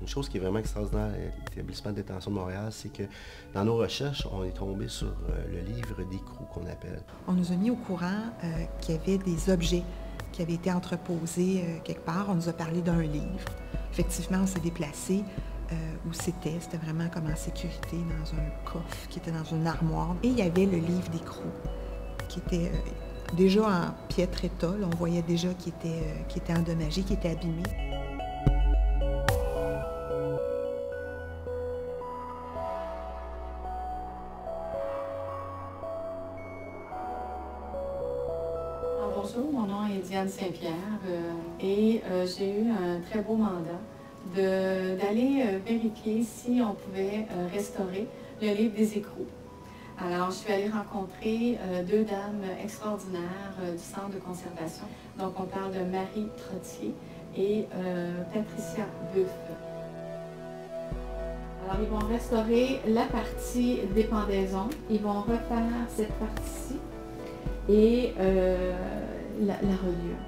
Une chose qui est vraiment extraordinaire à l'établissement de détention de Montréal, c'est que dans nos recherches, on est tombé sur le livre d'écrou qu'on appelle. On nous a mis au courant qu'il y avait des objets qui avaient été entreposés quelque part. On nous a parlé d'un livre. Effectivement, on s'est déplacé où c'était. C'était vraiment comme en sécurité dans un coffre qui était dans une armoire. Et il y avait le livre d'écrou qui était déjà en piètre état. Là, on voyait déjà qu'il était endommagé, qu'il était abîmé. Bonjour, mon nom est Diane Saint-Pierre et j'ai eu un très beau mandat d'aller vérifier si on pouvait restaurer le livre des écrous. Alors, je suis allée rencontrer deux dames extraordinaires du centre de conservation. Donc, on parle de Marie Trottier et Patricia Buff. Alors, ils vont restaurer la partie des pendaisons. Ils vont refaire cette partie-ci et la reliure.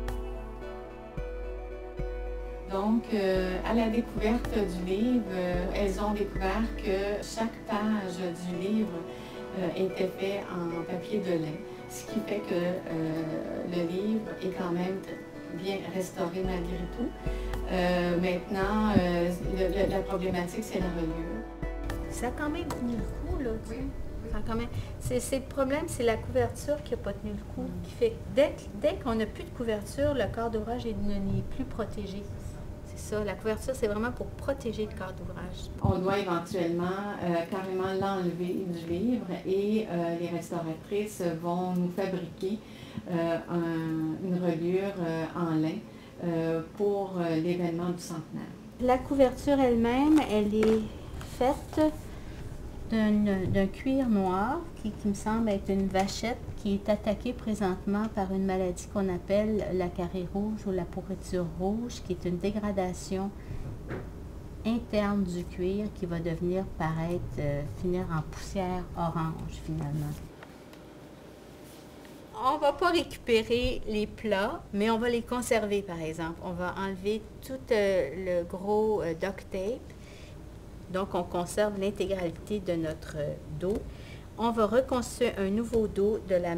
Donc, à la découverte du livre, elles ont découvert que chaque page du livre était fait en papier de lin, ce qui fait que le livre est quand même bien restauré malgré tout. Maintenant, la problématique, c'est la reliure. Ça a quand même tenu le coup, là. Oui. Quand même. Le problème, c'est la couverture qui n'a pas tenu le coup, qui fait que dès qu'on n'a plus de couverture, le corps d'ouvrage n'est plus protégé. C'est ça, la couverture, c'est vraiment pour protéger le corps d'ouvrage. On doit éventuellement carrément l'enlever du livre et les restauratrices vont nous fabriquer une reliure en lin pour l'événement du centenaire. La couverture elle-même, elle est faite d'un cuir noir qui me semble être une vachette qui est attaquée présentement par une maladie qu'on appelle la carie rouge ou la pourriture rouge, qui est une dégradation interne du cuir qui va devenir finir en poussière orange finalement. On ne va pas récupérer les plats, mais on va les conserver par exemple. On va enlever tout le gros duct tape. Donc, on conserve l'intégralité de notre dos. On va reconstruire un nouveau dos de la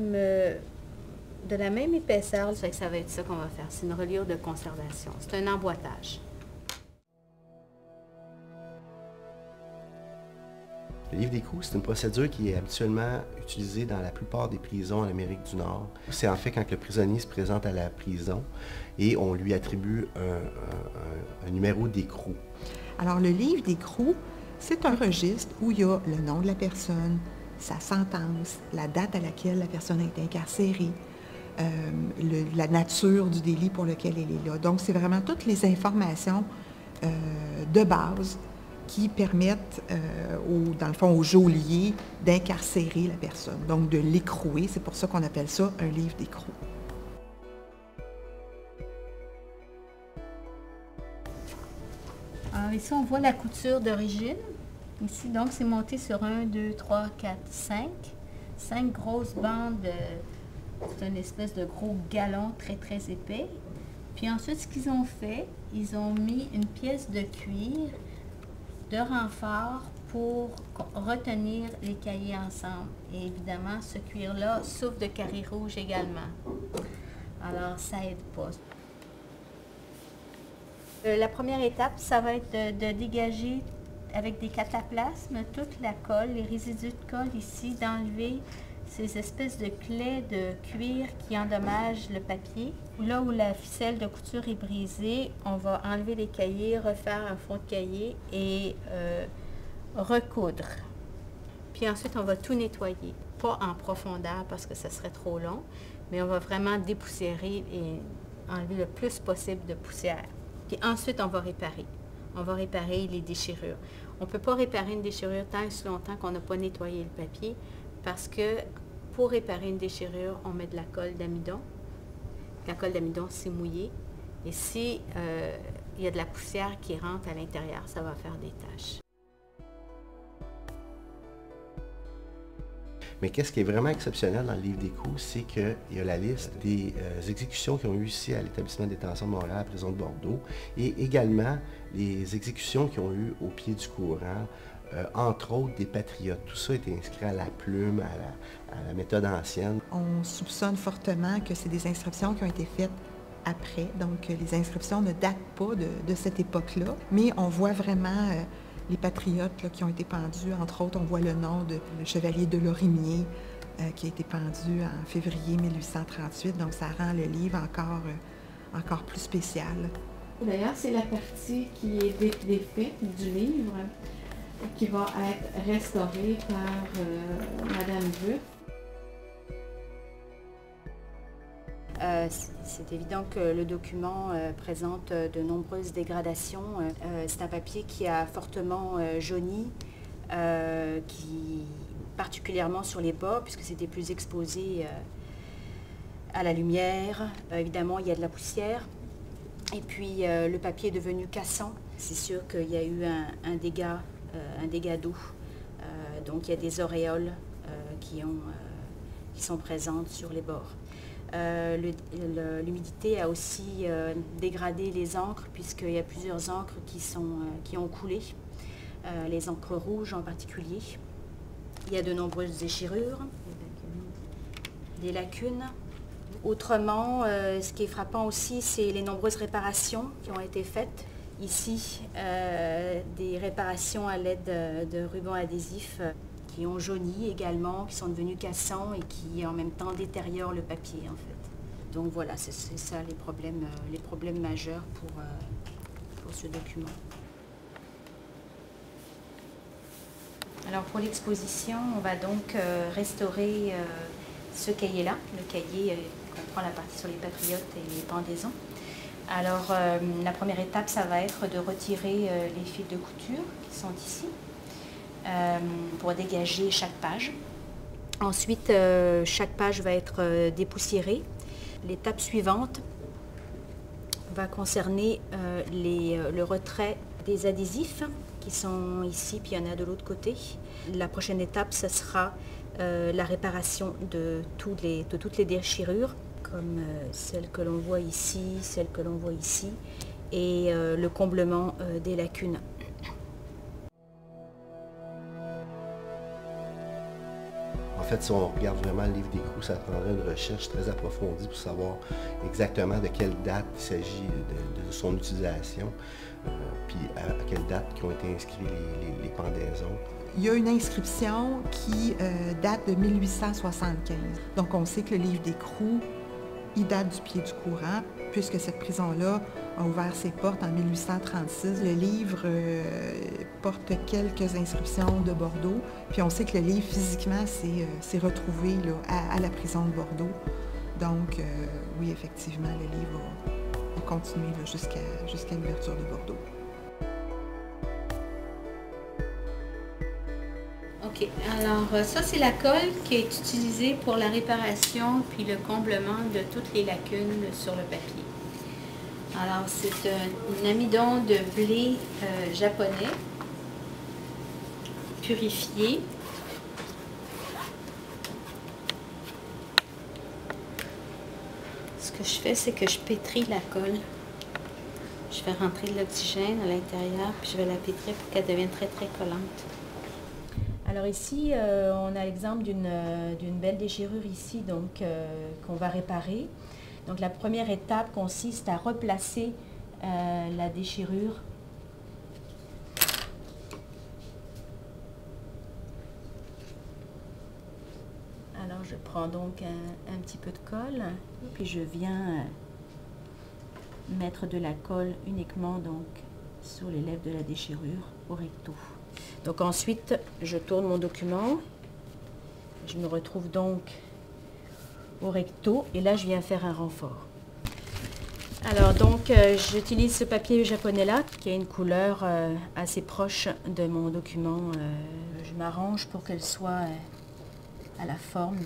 même épaisseur. Ça va être ça qu'on va faire. C'est une reliure de conservation. C'est un emboîtage. Le livre d'écrou, c'est une procédure qui est habituellement utilisée dans la plupart des prisons en Amérique du Nord. C'est en fait quand le prisonnier se présente à la prison et on lui attribue un numéro d'écrou. Alors, le livre d'écrou, c'est un registre où il y a le nom de la personne, sa sentence, la date à laquelle la personne a été incarcérée, la nature du délit pour lequel elle est là. Donc, c'est vraiment toutes les informations de base qui permettent, dans le fond, au geôlier d'incarcérer la personne, donc de l'écrouer. C'est pour ça qu'on appelle ça un livre d'écrou. Alors ici, on voit la couture d'origine. Ici, donc, c'est monté sur 1, 2, 3, 4, 5. 5 grosses bandes. C'est une espèce de gros galon très, très épais. Puis ensuite, ce qu'ils ont fait, ils ont mis une pièce de cuir de renfort pour retenir les cahiers ensemble. Et évidemment, ce cuir-là souffre de carie rouge également. Alors, ça aide pas. La première étape, ça va être de dégager avec des cataplasmes toute la colle, les résidus de colle ici, d'enlever ces espèces de claies de cuir qui endommagent le papier. Là où la ficelle de couture est brisée, on va enlever les cahiers, refaire un fond de cahier et recoudre. Puis ensuite, on va tout nettoyer. Pas en profondeur parce que ça serait trop long, mais on va vraiment dépoussiérer et enlever le plus possible de poussière. Puis ensuite, on va réparer. On va réparer les déchirures. On ne peut pas réparer une déchirure tant et si longtemps qu'on n'a pas nettoyé le papier parce que pour réparer une déchirure, on met de la colle d'amidon. La colle d'amidon, c'est mouillé. Et si il y a de la poussière qui rentre à l'intérieur, ça va faire des taches. Mais qu'est-ce qui est vraiment exceptionnel dans le livre des coups, c'est qu'il y a la liste des exécutions qui ont eu ici à l'établissement de détention de Montréal, à la prison de Bordeaux, et également les exécutions qui ont eu au pied du courant, entre autres des patriotes. Tout ça est inscrit à la plume, à la méthode ancienne. On soupçonne fortement que c'est des inscriptions qui ont été faites après, donc les inscriptions ne datent pas de cette époque-là, mais on voit vraiment les patriotes là, qui ont été pendus. Entre autres, on voit le nom de le chevalier de Lorimier qui a été pendu en février 1838, donc ça rend le livre encore plus spécial. D'ailleurs, c'est la partie qui est défaite du livre qui va être restaurée par Madame Vuff. C'est évident que le document présente de nombreuses dégradations. C'est un papier qui a fortement jauni, particulièrement sur les bords, puisque c'était plus exposé à la lumière. Évidemment, il y a de la poussière. Et puis, le papier est devenu cassant. C'est sûr qu'il y a eu un dégât d'eau. Donc, il y a des auréoles qui sont présentes sur les bords. L'humidité a aussi dégradé les encres, puisqu'il y a plusieurs encres qui ont coulé, les encres rouges en particulier. Il y a de nombreuses déchirures, des lacunes. Autrement, ce qui est frappant aussi, c'est les nombreuses réparations qui ont été faites. Ici, des réparations à l'aide de rubans adhésifs qui ont jauni également, qui sont devenus cassants et qui en même temps détériorent le papier en fait. Donc voilà, c'est ça les problèmes majeurs pour ce document. Alors pour l'exposition, on va donc restaurer ce cahier-là. Le cahier comprend la partie sur les patriotes et les pendaisons. Alors la première étape, ça va être de retirer les fils de couture qui sont ici. Pour dégager chaque page. Ensuite, chaque page va être dépoussiérée. L'étape suivante va concerner le retrait des adhésifs qui sont ici, puis il y en a de l'autre côté. La prochaine étape, ce sera la réparation de toutes les déchirures, comme celle que l'on voit ici, celle que l'on voit ici, et le comblement des lacunes. En fait, si on regarde vraiment le livre des coups, ça prendrait une recherche très approfondie pour savoir exactement de quelle date il s'agit de son utilisation, puis à quelle date qui ont été inscrits les pendaisons. Il y a une inscription qui date de 1875. Donc, on sait que le livre d'écrou, il date du pied du courant, puisque cette prison-là a ouvert ses portes en 1836. Le livre porte quelques inscriptions de Bordeaux, puis on sait que le livre, physiquement, s'est retrouvé là, à la prison de Bordeaux. Donc, oui, effectivement, le livre a continué jusqu'à l'ouverture de Bordeaux. OK. Alors, ça, c'est la colle qui est utilisée pour la réparation puis le comblement de toutes les lacunes sur le papier. Alors, c'est un amidon de blé japonais purifié. Ce que je fais, c'est que je pétris la colle. Je fais rentrer de l'oxygène à l'intérieur, puis je vais la pétrir pour qu'elle devienne très, très collante. Alors ici, on a l'exemple d'une belle déchirure ici, donc qu'on va réparer. Donc la première étape consiste à replacer la déchirure. Alors je prends donc un petit peu de colle, puis je viens mettre de la colle uniquement donc sur les lèvres de la déchirure au recto. Donc ensuite, je tourne mon document. Je me retrouve donc au recto et là, je viens faire un renfort. Alors donc, j'utilise ce papier japonais-là qui a une couleur assez proche de mon document. Je m'arrange pour qu'elle soit à la forme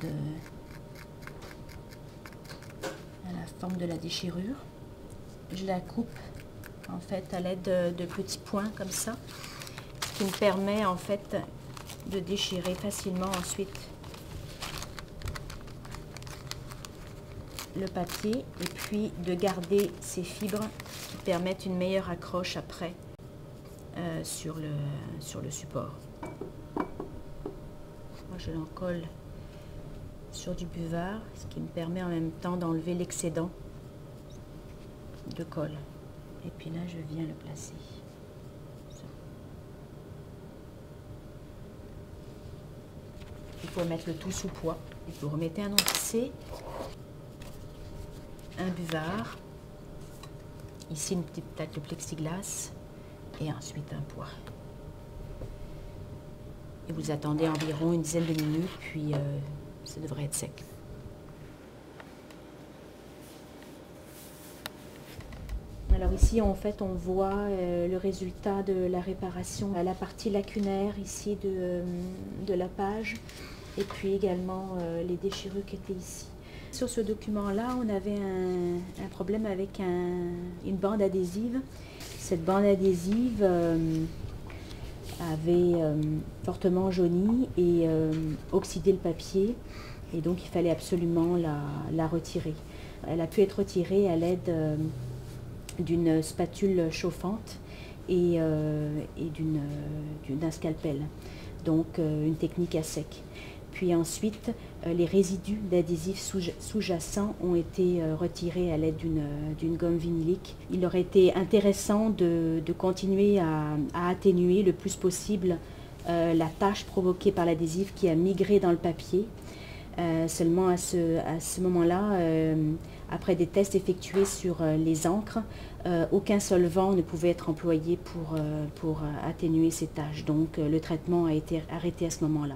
de la déchirure. Je la coupe en fait à l'aide de petits points comme ça, ce qui me permet en fait de déchirer facilement ensuite le papier et puis de garder ces fibres qui permettent une meilleure accroche après sur le support. Moi, je l'en colle sur du buvard, ce qui me permet en même temps d'enlever l'excédent de colle. Et puis là, je viens le placer. Ça. Il faut mettre le tout sous poids. Et vous remettez un ondicé, un buvard, ici une petite plaque de plexiglas et ensuite un poids. Et vous attendez environ une dizaine de minutes, puis ça devrait être sec. Alors ici, en fait, on voit le résultat de la réparation à la partie lacunaire ici de la page et puis également les déchirures qui étaient ici. Sur ce document-là, on avait un problème avec une bande adhésive. Cette bande adhésive avait fortement jauni et oxydé le papier et donc il fallait absolument la retirer. Elle a pu être retirée à l'aide d'une spatule chauffante et d'un scalpel, donc une technique à sec. Puis ensuite, les résidus d'adhésifs sous-jacents ont été retirés à l'aide d'une gomme vinylique. Il aurait été intéressant de continuer à atténuer le plus possible la tache provoquée par l'adhésif qui a migré dans le papier. Seulement à ce moment-là, après des tests effectués sur les encres, aucun solvant ne pouvait être employé pour atténuer ces taches. Donc le traitement a été arrêté à ce moment-là.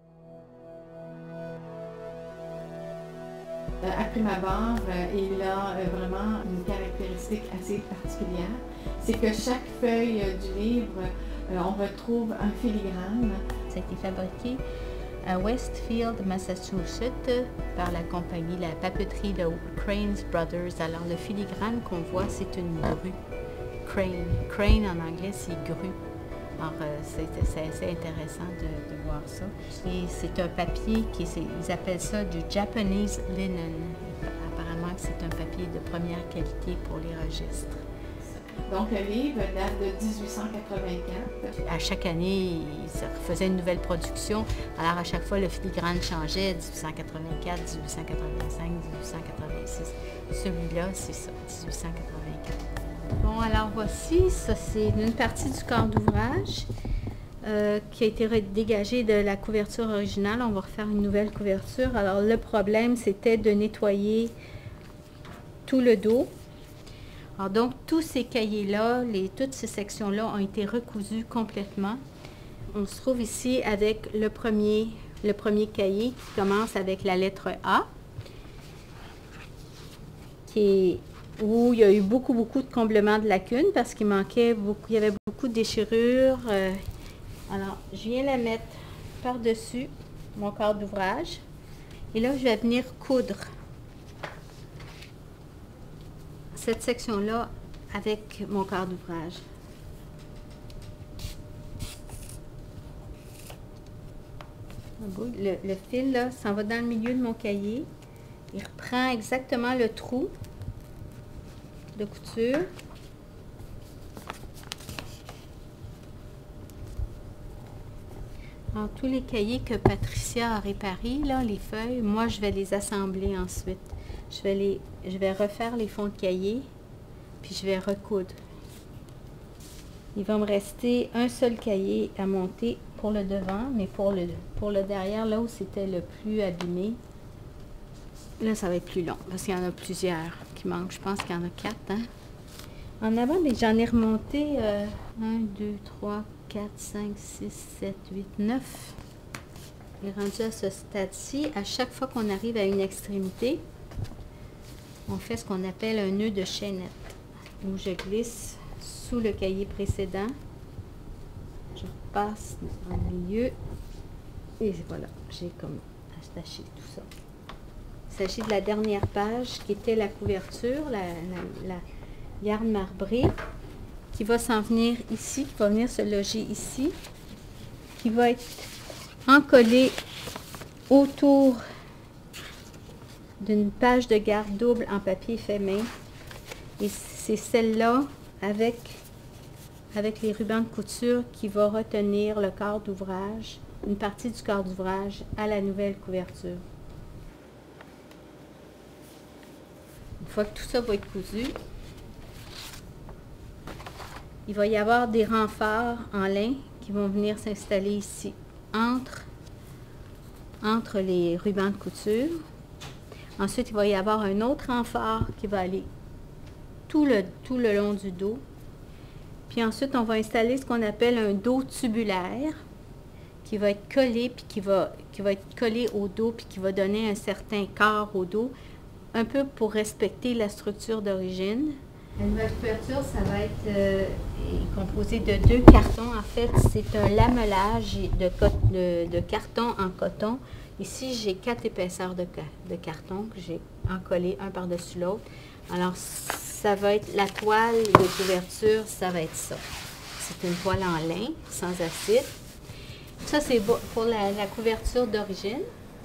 À prime abord, il a vraiment une caractéristique assez particulière. C'est que chaque feuille du livre, on retrouve un filigrane. Ça a été fabriqué à Westfield, Massachusetts, par la compagnie, la papeterie de Crane Brothers. Alors le filigrane qu'on voit, c'est une grue. Crane. Crane en anglais, c'est grue. Alors c'est assez intéressant de voir ça. Et c'est un papier ils appellent ça du Japanese linen. Apparemment que c'est un papier de première qualité pour les registres. Donc le livre date de 1884. À chaque année, ils faisaient une nouvelle production. Alors à chaque fois, le filigrane changeait, 1884, 1885, 1886. Celui-là, c'est ça, 1884. Bon, alors voici, ça c'est une partie du corps d'ouvrage qui a été dégagée de la couverture originale. On va refaire une nouvelle couverture. Alors le problème, c'était de nettoyer tout le dos. Alors donc, tous ces cahiers-là, toutes ces sections-là ont été recousues complètement. On se trouve ici avec le premier cahier qui commence avec la lettre A, où il y a eu beaucoup de comblements de lacunes parce qu'il y avait beaucoup de déchirures. Alors, je viens la mettre par-dessus mon corps d'ouvrage. Et là, je vais venir coudre cette section-là avec mon corps d'ouvrage. Le fil, là, s'en va dans le milieu de mon cahier. Il reprend exactement le trou de couture. Alors, tous les cahiers que Patricia a réparés, là, les feuilles, moi, je vais les assembler ensuite. Je vais refaire les fonds de cahier, puis je vais recoudre. Il va me rester un seul cahier à monter pour le devant, mais pour le derrière, là où c'était le plus abîmé, là, ça va être plus long, parce qu'il y en a plusieurs qui manquent. Je pense qu'il y en a 4, hein? En avant, j'en ai remonté 1, 2, 3, 4, 5, 6, 7, 8, 9. Et rendu à ce stade-ci, à chaque fois qu'on arrive à une extrémité, on fait ce qu'on appelle un nœud de chaînette, où je glisse sous le cahier précédent, je passe en milieu, et voilà, j'ai comme attaché tout ça. Il s'agit de la dernière page qui était la couverture, la garde marbrée, qui va s'en venir ici, qui va venir se loger ici, qui va être encollée autour d'une page de garde double en papier fait main. Et c'est celle-là avec les rubans de couture qui va retenir le corps d'ouvrage, une partie du corps d'ouvrage à la nouvelle couverture. Une fois que tout ça va être cousu, il va y avoir des renforts en lin qui vont venir s'installer ici, entre les rubans de couture. Ensuite, il va y avoir un autre renfort qui va aller tout le long du dos. Puis ensuite, on va installer ce qu'on appelle un dos tubulaire qui va être collé, puis qui va être collé au dos, puis qui va donner un certain corps au dos, un peu pour respecter la structure d'origine. La nouvelle couverture, ça va être composé de 2 cartons. En fait, c'est un lamelage de carton en coton. Ici, j'ai 4 épaisseurs de carton que j'ai encollé un par-dessus l'autre. Alors, ça va être la toile de couverture, ça va être ça. C'est une toile en lin, sans acide. Ça, c'est pour la couverture d'origine.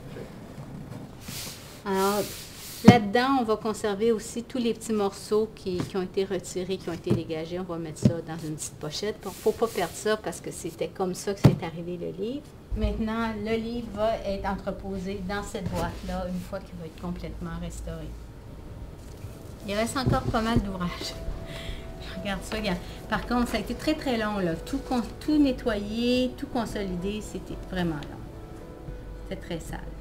Alors, là-dedans, on va conserver aussi tous les petits morceaux qui ont été retirés, qui ont été dégagés. On va mettre ça dans une petite pochette. Il ne faut pas perdre ça parce que c'était comme ça que c'est arrivé le livre. Maintenant, le livre va être entreposé dans cette boîte-là une fois qu'il va être complètement restauré. Il reste encore pas mal d'ouvrages. Regarde ça, regarde. Par contre, ça a été très très long, là. Tout nettoyer, tout consolider, c'était vraiment long. C'était très sale.